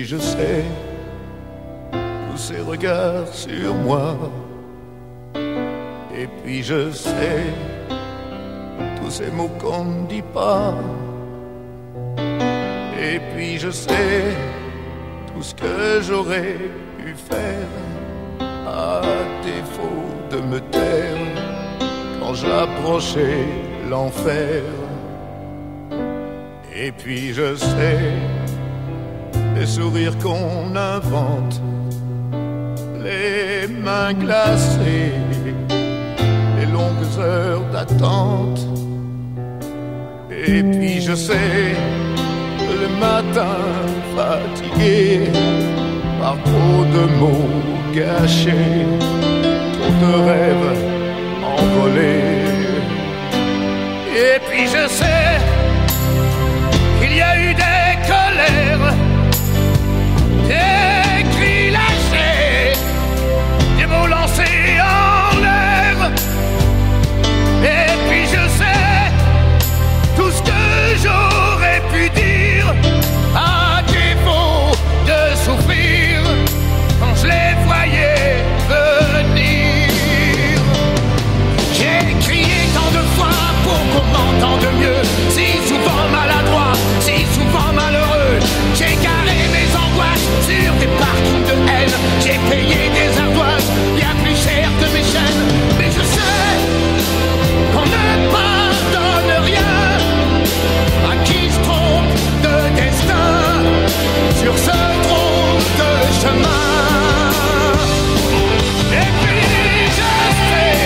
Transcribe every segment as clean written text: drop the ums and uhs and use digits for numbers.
puis je sais tous ces regards sur moi. Et puis je sais tous ces mots qu'on ne dit pas. Et puis je sais tout ce que j'aurais pu faire à défaut de me taire quand j'approchais l'enfer. Et puis je sais les sourires qu'on invente, les mains glacées, les longues heures d'attente. Et puis je sais le matin fatigué par trop de mots gâchés, trop de rêves envolés. Et puis je sais qu'il y a eu des colères, des cris lâchés, des mots lancés en l'air. Et puis je sais tout ce que j'aurais pu dire à défaut de souffrir quand je les voyais venir. J'ai crié tant de fois pour qu'on m'entende mieux, si souvent maladroit, si souvent malheureux. J'ai garé mes angoisses sur des parkings de haine, j'ai payé des ardoises bien plus chères que mes chaînes. Mais je sais qu'on ne pardonne rien à qui se trompe de destin sur ce drôle de chemin. Et puis je sais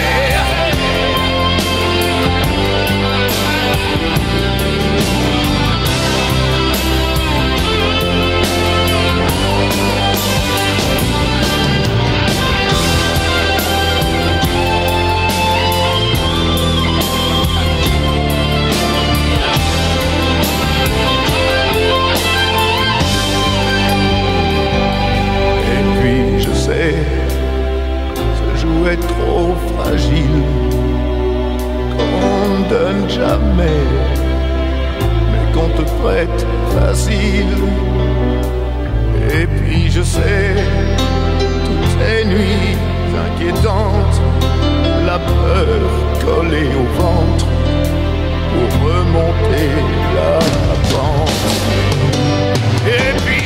ce jouet trop fragile qu'on ne donne jamais, mais qu'on te prête facile. Et puis je sais toutes ces nuits inquiétantes, la peur collée au ventre pour remonter la pente. Et puis